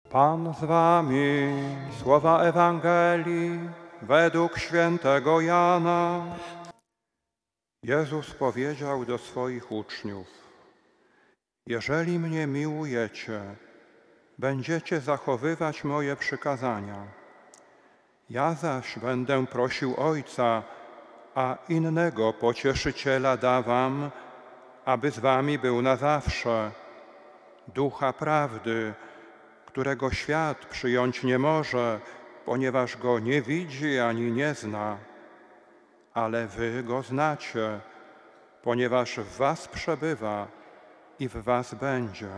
Pan z wami, słowa Ewangelii według świętego Jana. Jezus powiedział do swoich uczniów: jeżeli mnie miłujecie, będziecie zachowywać moje przykazania. Ja zaś będę prosił Ojca, a innego pocieszyciela da wam, aby z wami był na zawsze, Ducha Prawdy, którego świat przyjąć nie może, ponieważ go nie widzi ani nie zna. Ale wy go znacie, ponieważ w was przebywa i w was będzie.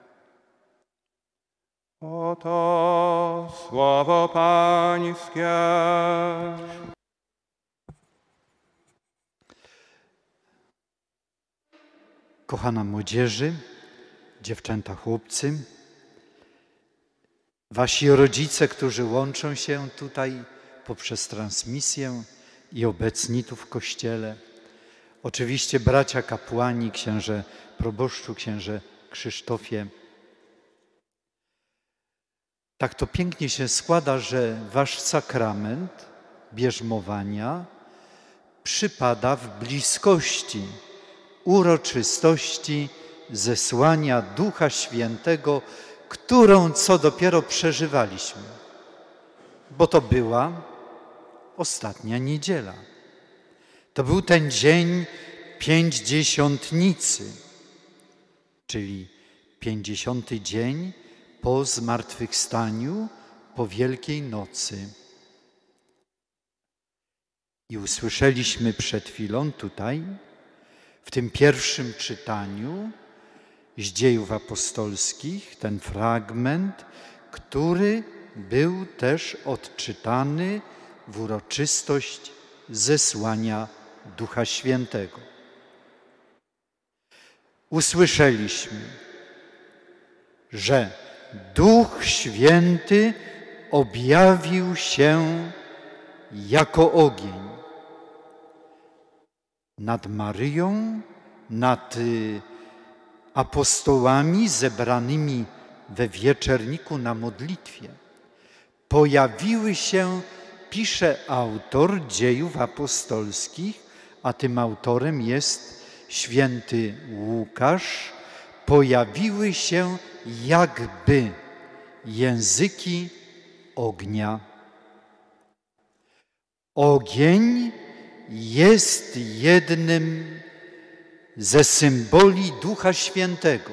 Oto słowo Pańskie. Kochana młodzieży, dziewczęta, chłopcy, wasi rodzice, którzy łączą się tutaj poprzez transmisję i obecni tu w kościele, oczywiście bracia kapłani, księże proboszczu, księże Krzysztofie. Tak to pięknie się składa, że wasz sakrament bierzmowania przypada w bliskości uroczystości zesłania Ducha Świętego, którą co dopiero przeżywaliśmy, bo to była ostatnia niedziela. To był ten dzień Pięćdziesiątnicy, czyli 50. dzień po zmartwychwstaniu, po Wielkiej Nocy. I usłyszeliśmy przed chwilą tutaj, w tym pierwszym czytaniu z Dziejów Apostolskich, ten fragment, który był też odczytany w uroczystość zesłania Ducha Świętego. Usłyszeliśmy, że Duch Święty objawił się jako ogień nad Maryją, nad apostołami zebranymi we wieczerniku na modlitwie. Pojawiły się, pisze autor Dziejów Apostolskich, a tym autorem jest święty Łukasz, pojawiły się jakby języki ognia. Ogień jest jednym ze symboli Ducha Świętego.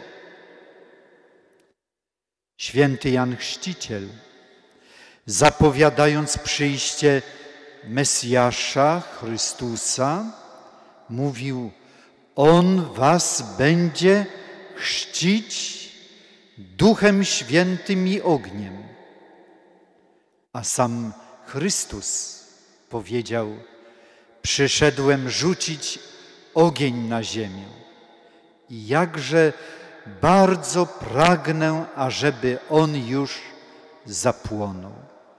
Święty Jan Chrzciciel, zapowiadając przyjście Mesjasza, Chrystusa, mówił: On was będzie chrzcić Duchem Świętym i ogniem. A sam Chrystus powiedział: przyszedłem rzucić ogień na ziemię. I jakże bardzo pragnę, ażeby on już zapłonął.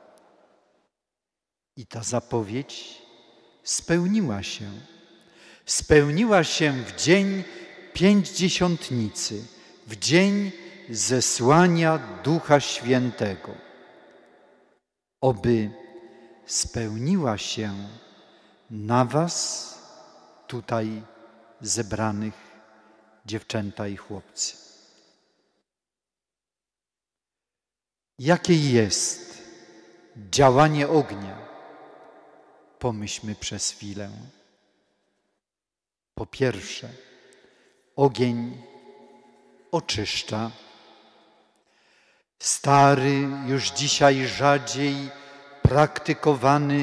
I ta zapowiedź spełniła się. Spełniła się w dzień Pięćdziesiątnicy, w dzień zesłania Ducha Świętego. Oby spełniła się na was, tutaj zebranych dziewczęta i chłopcy. Jakie jest działanie ognia? Pomyślmy przez chwilę. Po pierwsze, ogień oczyszcza. Stary, już dzisiaj rzadziej praktykowany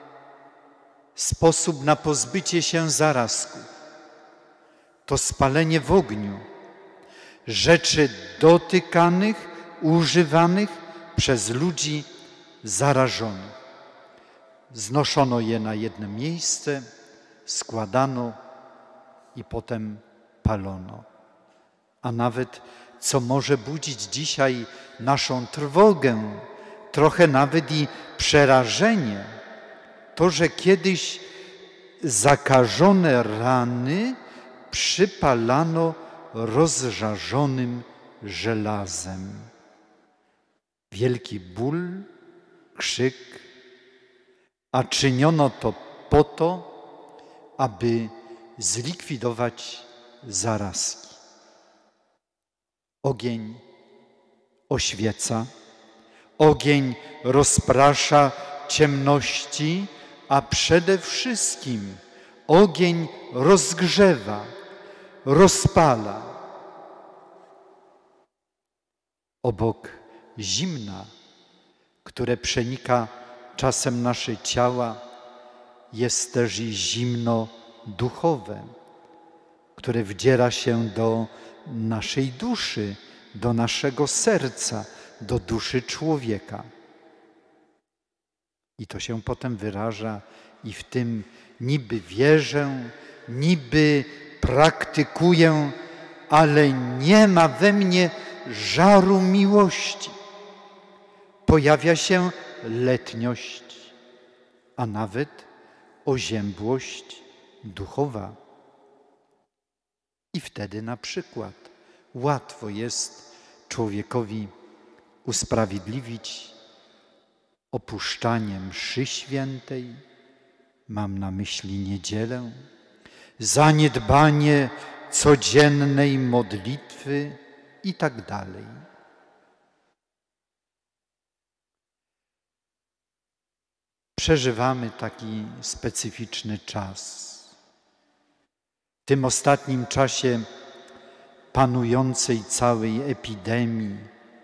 sposób na pozbycie się zarazków to spalenie w ogniu rzeczy dotykanych, używanych przez ludzi zarażonych. Znoszono je na jedno miejsce, składano i potem palono. A nawet, co może budzić dzisiaj naszą trwogę, trochę nawet i przerażenie, to, że kiedyś zakażone rany przypalano rozżarzonym żelazem. wielki ból, krzyk, a czyniono to po to, aby zlikwidować zarazki. Ogień oświeca, ogień rozprasza ciemności, a przede wszystkim ogień rozgrzewa, rozpala. Obok zimna, które przenika czasem nasze ciała, jest też i zimno duchowe, które wdziera się do naszej duszy, do naszego serca, do duszy człowieka. I to się potem wyraża i w tym niby wierzę, niby praktykuję, ale nie ma we mnie żaru miłości. Pojawia się letniość, a nawet oziębłość duchowa. I wtedy na przykład łatwo jest człowiekowi usprawiedliwić opuszczanie mszy świętej, mam na myśli niedzielę, zaniedbanie codziennej modlitwy i tak dalej. Przeżywamy taki specyficzny czas. W tym ostatnim czasie panującej całej epidemii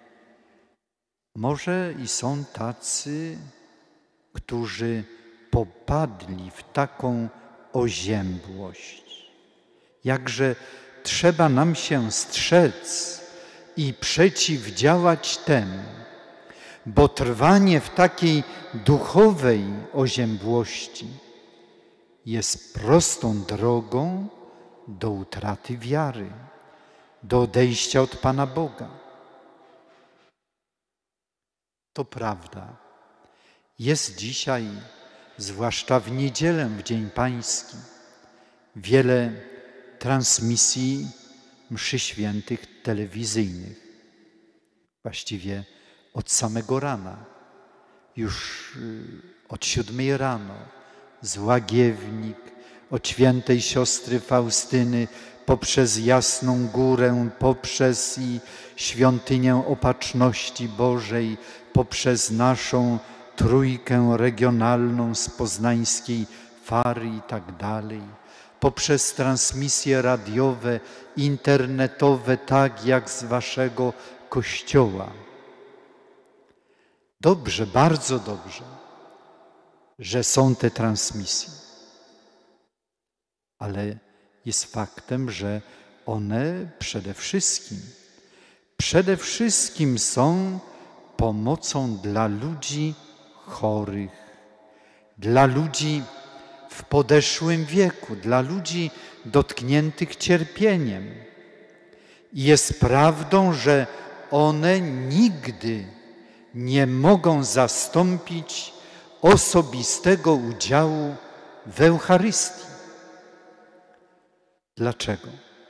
może i są tacy, którzy popadli w taką oziębłość. Jakże trzeba nam się strzec i przeciwdziałać temu, bo trwanie w takiej duchowej oziębłości jest prostą drogą do utraty wiary, do odejścia od Pana Boga. To prawda. Jest dzisiaj, zwłaszcza w niedzielę, w Dzień Pański, wiele transmisji mszy świętych telewizyjnych. Właściwie od samego rana, już od 7 rano, z Łagiewnik, od świętej siostry Faustyny, poprzez Jasną Górę, poprzez i świątynię Opatrzności Bożej, poprzez naszą trójkę regionalną z poznańskiej Fary i tak dalej, poprzez transmisje radiowe, internetowe, tak jak z waszego kościoła. Dobrze, bardzo dobrze, że są te transmisje, ale jest faktem, że one przede wszystkim są pomocą dla ludzi chorych, dla ludzi w podeszłym wieku, dla ludzi dotkniętych cierpieniem. I jest prawdą, że one nigdy nie mogą zastąpić osobistego udziału w Eucharystii. Dlaczego?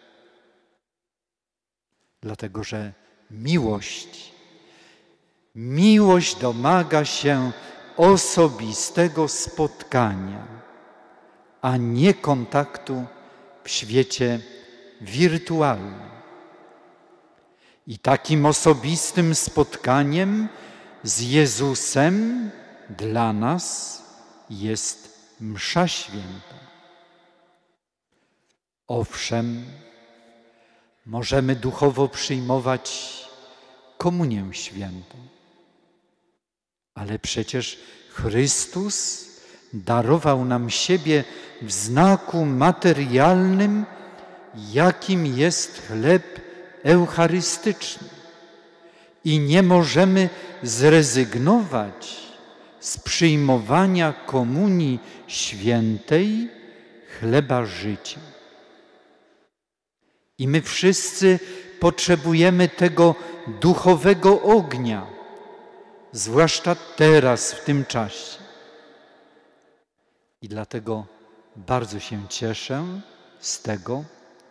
Dlatego, że miłość domaga się osobistego spotkania, a nie kontaktu w świecie wirtualnym. I takim osobistym spotkaniem z Jezusem dla nas jest msza święta. Owszem, możemy duchowo przyjmować komunię świętą, ale przecież Chrystus darował nam siebie w znaku materialnym, jakim jest chleb eucharystyczny. I nie możemy zrezygnować z przyjmowania komunii świętej, chleba życia. I my wszyscy potrzebujemy tego duchowego ognia, zwłaszcza teraz, w tym czasie. I dlatego bardzo się cieszę z tego,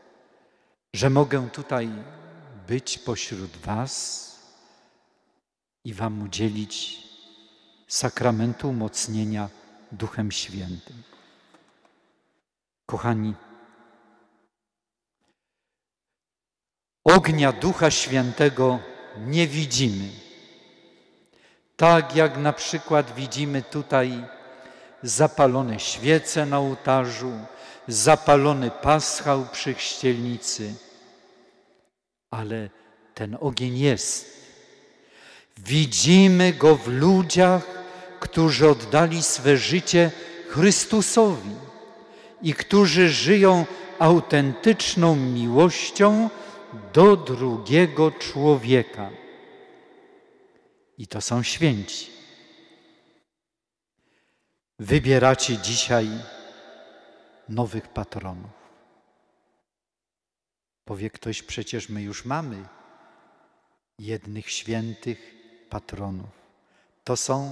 że mogę tutaj być pośród was i wam udzielić sakramentu umocnienia Duchem Świętym. Kochani, ognia Ducha Świętego nie widzimy. Tak jak na przykład widzimy tutaj zapalone świece na ołtarzu, zapalony paschał przy chrzcielnicy. Ale ten ogień jest. Widzimy go w ludziach, którzy oddali swe życie Chrystusowi i którzy żyją autentyczną miłością do drugiego człowieka. I to są święci. Wybieracie dzisiaj nowych patronów. Powie ktoś, przecież my już mamy jednych świętych patronów. To są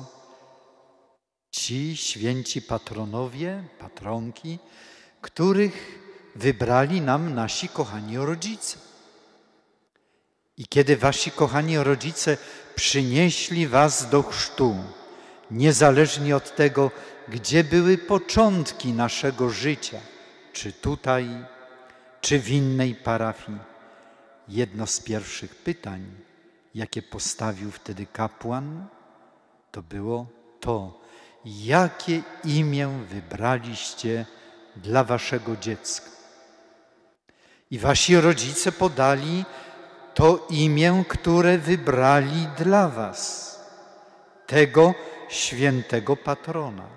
ci święci patronowie, patronki, których wybrali nam nasi kochani rodzice. I kiedy wasi kochani rodzice przynieśli was do chrztu, niezależnie od tego, gdzie były początki naszego życia, czy tutaj, czy w innej parafii, jedno z pierwszych pytań, jakie postawił wtedy kapłan, to było to, jakie imię wybraliście dla waszego dziecka. I wasi rodzice podali to imię, które wybrali dla was, tego świętego patrona.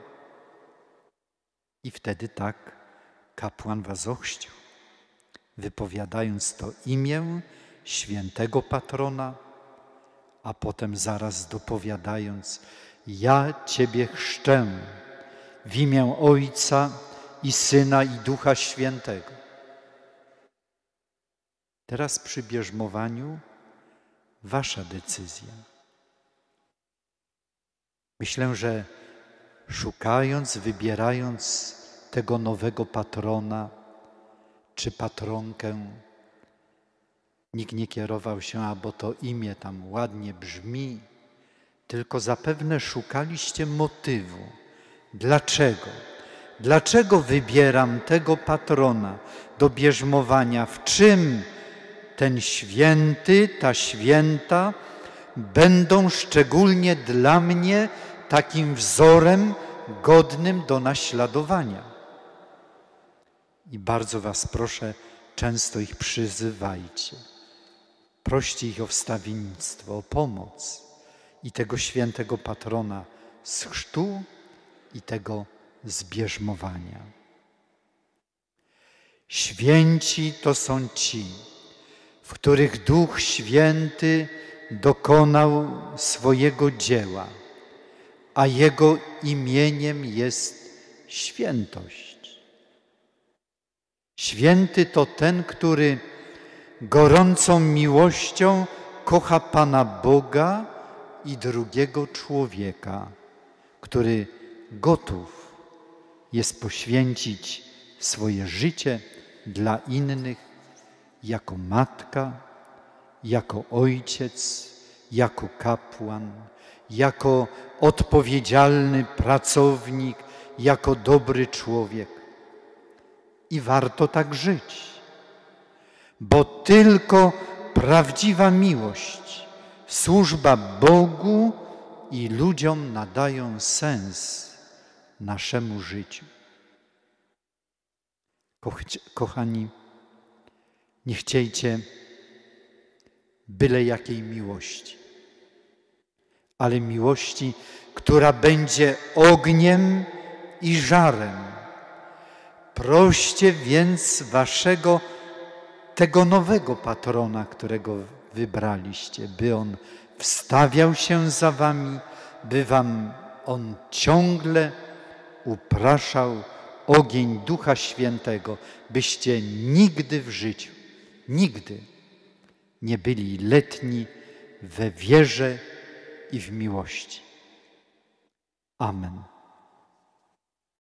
I wtedy tak kapłan was ochrzcił, wypowiadając to imię świętego patrona, a potem zaraz dopowiadając: ja Ciebie chrzczę w imię Ojca i Syna i Ducha Świętego. Teraz przy bierzmowaniu wasza decyzja. Myślę, że szukając, wybierając tego nowego patrona czy patronkę, nikt nie kierował się, a bo to imię tam ładnie brzmi, tylko zapewne szukaliście motywu. Dlaczego? Dlaczego wybieram tego patrona do bierzmowania? W czym ten święty, ta święta będą szczególnie dla mnie takim wzorem godnym do naśladowania? I bardzo was proszę, często ich przyzywajcie. Proście ich o wstawiennictwo, o pomoc i tego świętego patrona z chrztu i tego z bierzmowania. Święci to są ci, w których Duch Święty dokonał swojego dzieła, a Jego imieniem jest świętość. Święty to ten, który gorącą miłością kocha Pana Boga i drugiego człowieka, który gotów jest poświęcić swoje życie dla innych jako matka, jako ojciec, jako kapłan, jako odpowiedzialny pracownik, jako dobry człowiek. I warto tak żyć, bo tylko prawdziwa miłość, służba Bogu i ludziom nadają sens naszemu życiu. Kochani, nie chciejcie byle jakiej miłości, ale miłości, która będzie ogniem i żarem. Proście więc waszego, tego nowego patrona, którego wybraliście, by on wstawiał się za wami, by wam on ciągle upraszał ogień Ducha Świętego, byście nigdy w życiu, nigdy nie byli letni we wierze i w miłości. Amen.